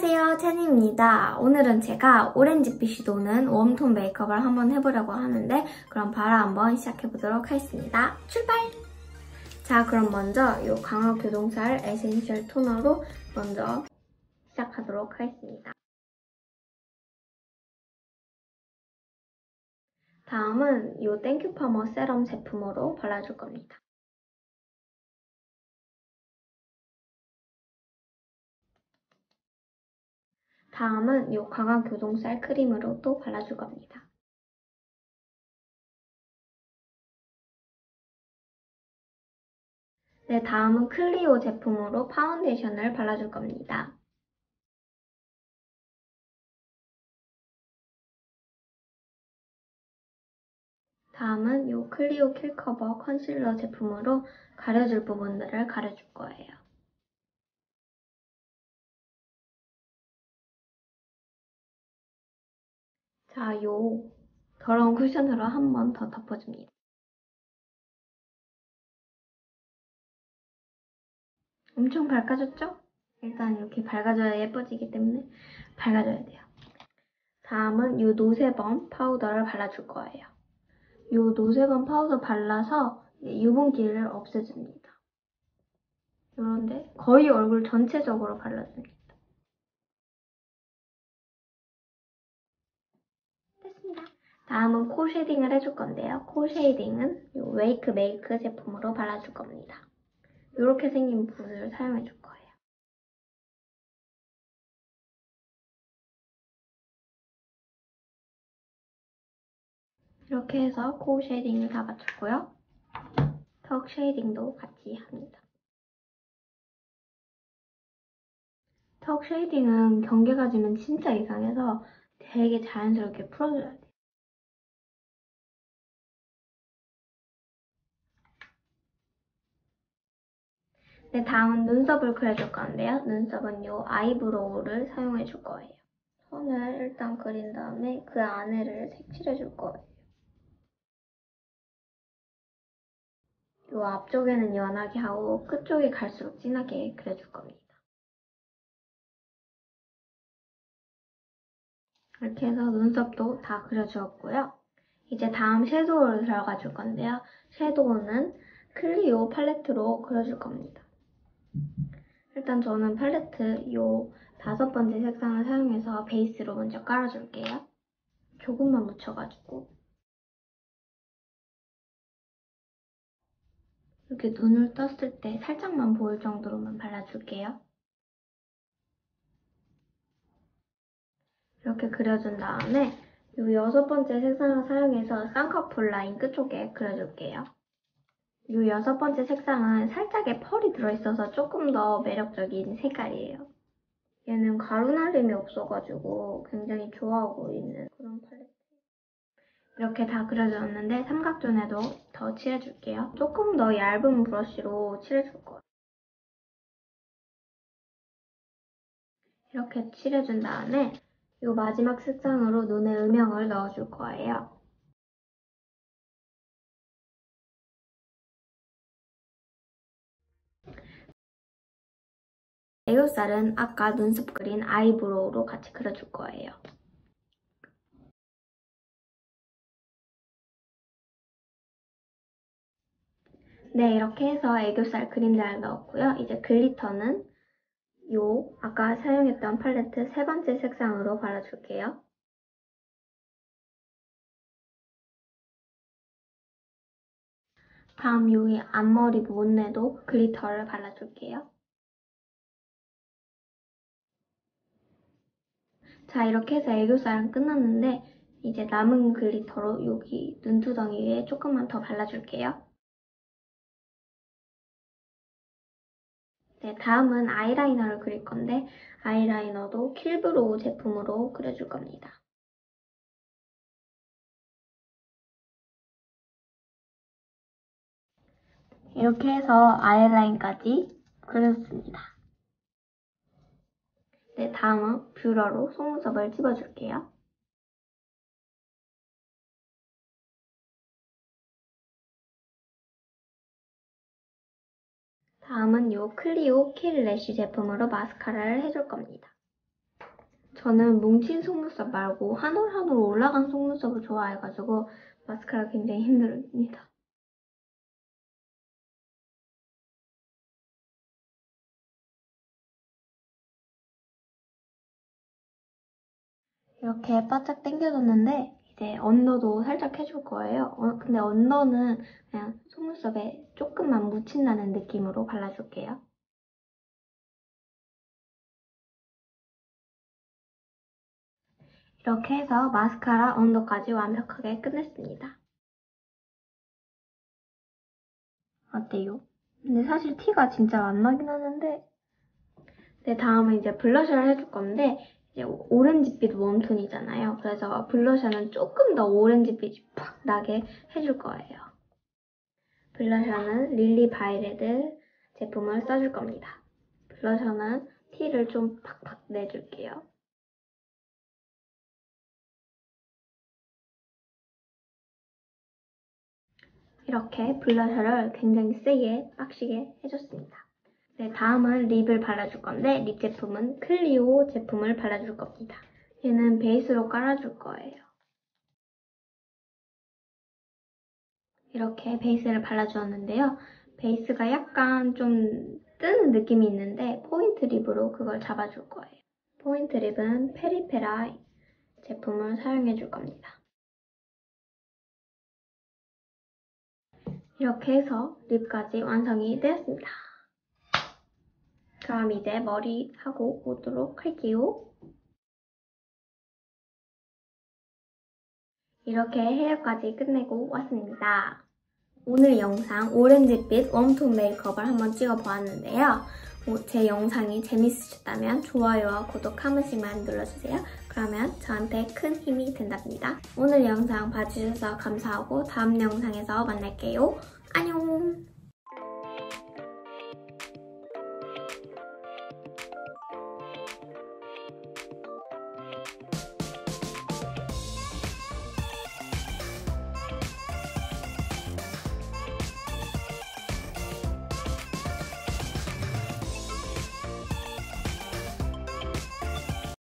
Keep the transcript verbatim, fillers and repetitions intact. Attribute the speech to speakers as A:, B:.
A: 안녕하세요, 찬이입니다. 오늘은 제가 오렌지빛이 도는 웜톤 메이크업을 한번 해보려고 하는데 그럼 바로 한번 시작해보도록 하겠습니다. 출발! 자, 그럼 먼저 이 강화교동살 에센셜 토너로 먼저 시작하도록 하겠습니다. 다음은 이 땡큐 파머 세럼 제품으로 발라줄 겁니다. 다음은 이 강화교동살 크림으로 또 발라줄 겁니다. 네, 다음은 클리오 제품으로 파운데이션을 발라줄 겁니다. 다음은 이 클리오 킬커버 컨실러 제품으로 가려줄 부분들을 가려줄 거예요. 자, 이 더러운 쿠션으로 한 번 더 덮어줍니다. 엄청 밝아졌죠? 일단 이렇게 밝아져야 예뻐지기 때문에 밝아져야 돼요. 다음은 이 노세범 파우더를 발라줄 거예요. 이 노세범 파우더 발라서 유분기를 없애줍니다. 이런데 거의 얼굴 전체적으로 발라줍니다. 됐습니다. 다음은 코 쉐딩을 해줄 건데요. 코 쉐이딩은 이 웨이크 메이크 제품으로 발라줄 겁니다. 이렇게 생긴 붓을 사용해줄 거예요. 이렇게 해서 코 쉐이딩을 다 맞췄고요. 턱 쉐이딩도 같이 합니다. 턱 쉐이딩은 경계가 지면 진짜 이상해서 되게 자연스럽게 풀어줘야 돼요. 네, 다음은 눈썹을 그려줄 건데요. 눈썹은 이 아이브로우를 사용해줄 거예요. 선을 일단 그린 다음에 그 안에를 색칠해줄 거예요. 이 앞쪽에는 연하게 하고 끝쪽이 갈수록 진하게 그려줄 겁니다. 이렇게 해서 눈썹도 다 그려주었고요. 이제 다음 섀도우를 들어가 줄 건데요. 섀도우는 클리오 팔레트로 그려줄 겁니다. 일단 저는 팔레트 이 다섯 번째 색상을 사용해서 베이스로 먼저 깔아줄게요. 조금만 묻혀가지고 이렇게 눈을 떴을 때 살짝만 보일 정도로만 발라줄게요. 이렇게 그려준 다음에 이 여섯 번째 색상을 사용해서 쌍꺼풀 라인 끝쪽에 그려줄게요. 이 여섯 번째 색상은 살짝의 펄이 들어있어서 조금 더 매력적인 색깔이에요. 얘는 가루날림이 없어가지고 굉장히 좋아하고 있는 그런 팔레트. 이렇게 다 그려줬는데 삼각존에도 더 칠해줄게요. 조금 더 얇은 브러쉬로 칠해줄 거예요. 이렇게 칠해준 다음에 이 마지막 색상으로 눈에 음영을 넣어줄 거예요. 애교살은 아까 눈썹 그린 아이브로우로 같이 그려줄 거예요. 네, 이렇게 해서 애교살 그림자를 넣었고요. 이제 글리터는 요 아까 사용했던 팔레트 세 번째 색상으로 발라줄게요. 다음 여기 앞머리 부분에도 글리터를 발라줄게요. 자, 이렇게 해서 애교살은 끝났는데 이제 남은 글리터로 여기 눈두덩이 위에 조금만 더 발라줄게요. 네, 다음은 아이라이너를 그릴 건데 아이라이너도 킬브로우 제품으로 그려줄 겁니다. 이렇게 해서 아이라인까지 그렸습니다. 네, 다음은 뷰러로 속눈썹을 찝어줄게요. 다음은 이 클리오 킬 래쉬 제품으로 마스카라를 해줄 겁니다. 저는 뭉친 속눈썹 말고 한 올 한 올 올라간 속눈썹을 좋아해가지고 마스카라 굉장히 힘듭니다. 이렇게 바짝 당겨줬는데 이제 언더도 살짝 해줄 거예요. 어, 근데 언더는 그냥 속눈썹에 조금만 묻힌다는 느낌으로 발라줄게요. 이렇게 해서 마스카라 언더까지 완벽하게 끝냈습니다. 어때요? 근데 사실 티가 진짜 안 나긴 하는데 네, 다음은 이제 블러셔를 해줄 건데 이제 오렌지빛 웜톤이잖아요. 그래서 블러셔는 조금 더 오렌지빛이 팍 나게 해줄 거예요. 블러셔는 릴리 바이레드 제품을 써줄 겁니다. 블러셔는 티를 좀 팍팍 내줄게요. 이렇게 블러셔를 굉장히 세게 빡시게 해줬습니다. 네, 다음은 립을 발라줄 건데 립 제품은 클리오 제품을 발라줄 겁니다. 얘는 베이스로 깔아줄 거예요. 이렇게 베이스를 발라주었는데요. 베이스가 약간 좀 뜨는 느낌이 있는데 포인트 립으로 그걸 잡아줄 거예요. 포인트 립은 페리페라 제품을 사용해줄 겁니다. 이렇게 해서 립까지 완성이 되었습니다. 그럼 이제 머리 하고 오도록 할게요. 이렇게 헤어까지 끝내고 왔습니다. 오늘 영상 오렌지빛 웜톤 메이크업을 한번 찍어보았는데요. 제 영상이 재밌으셨다면 좋아요와 구독 한 번씩만 눌러주세요. 그러면 저한테 큰 힘이 된답니다. 오늘 영상 봐주셔서 감사하고 다음 영상에서 만날게요. 안녕!